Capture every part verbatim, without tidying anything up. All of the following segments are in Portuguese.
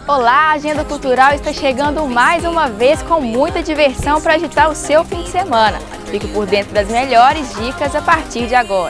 Olá, a Agenda Cultural está chegando mais uma vez com muita diversão para agitar o seu fim de semana. Fique por dentro das melhores dicas a partir de agora.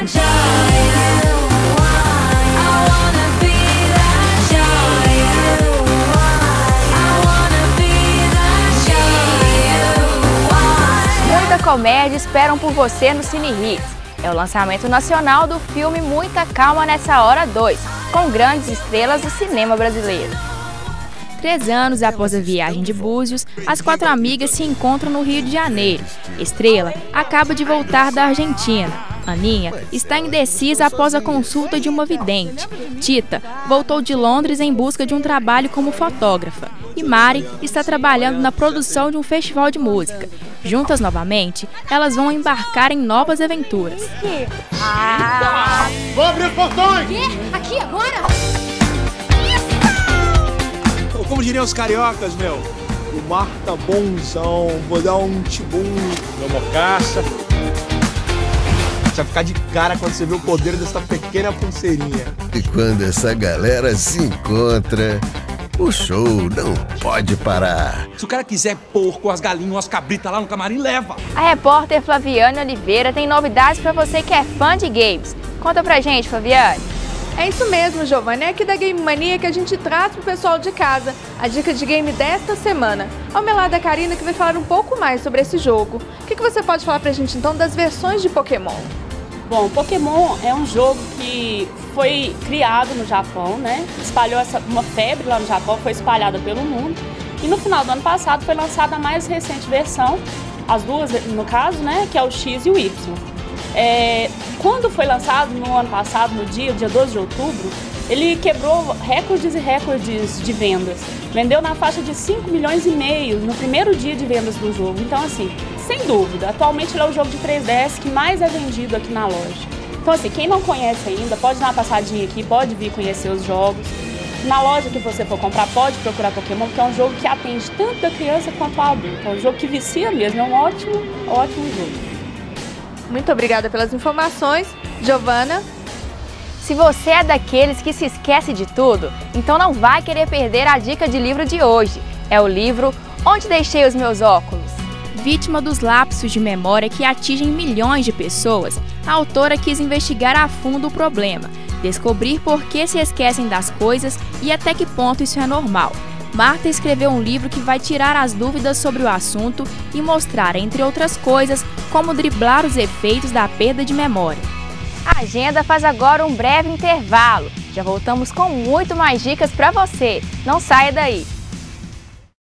Muita comédia esperam por você no Cine Hits. É o lançamento nacional do filme Muita Calma Nessa Hora dois, com grandes estrelas do cinema brasileiro. Três anos após a viagem de Búzios, as quatro amigas se encontram no Rio de Janeiro. Estrela acaba de voltar da Argentina. Aninha está indecisa após a consulta de uma vidente. Tita voltou de Londres em busca de um trabalho como fotógrafa. E Mari está trabalhando na produção de um festival de música. Juntas novamente, elas vão embarcar em novas aventuras. Ah! Vou abrir os portões! Quê? Aqui agora? Como diriam os cariocas, meu, o mar tá bonzão, vou dar um tibum, meu mocaça. Você vai ficar de cara quando você vê o poder dessa pequena pulseirinha. E quando essa galera se encontra, o show não pode parar. Se o cara quiser porco, as galinhas, as cabritas lá no camarim, leva. A repórter Flaviane Oliveira tem novidades para você que é fã de games. Conta pra gente, Flaviane. É isso mesmo, Giovana. É aqui da Game Mania que a gente traz pro pessoal de casa a dica de game desta semana. Ao meu lado é a Karina, que vai falar um pouco mais sobre esse jogo. O que, que você pode falar pra gente, então, das versões de Pokémon? Bom, Pokémon é um jogo que foi criado no Japão, né? Espalhou essa, uma febre lá no Japão, foi espalhada pelo mundo. E no final do ano passado foi lançada a mais recente versão, as duas no caso, né? Que é o X e o Y. É, quando foi lançado no ano passado, no dia, dia doze de outubro, ele quebrou recordes e recordes de vendas. Vendeu na faixa de cinco milhões e meio no primeiro dia de vendas do jogo. Então, assim, sem dúvida, atualmente ele é o jogo de três D S que mais é vendido aqui na loja. Então, assim, quem não conhece ainda, pode dar uma passadinha aqui, pode vir conhecer os jogos. Na loja que você for comprar, pode procurar Pokémon, porque é um jogo que atende tanto a criança quanto a adulto. É um jogo que vicia mesmo, é um ótimo, ótimo jogo. Muito obrigada pelas informações, Giovana. Se você é daqueles que se esquece de tudo, então não vai querer perder a dica de livro de hoje. É o livro Onde Deixei os Meus Óculos. Vítima dos lapsos de memória que atingem milhões de pessoas, a autora quis investigar a fundo o problema, descobrir por que se esquecem das coisas e até que ponto isso é normal. Marta escreveu um livro que vai tirar as dúvidas sobre o assunto e mostrar, entre outras coisas, como driblar os efeitos da perda de memória. A Agenda faz agora um breve intervalo. Já voltamos com muito mais dicas para você. Não saia daí!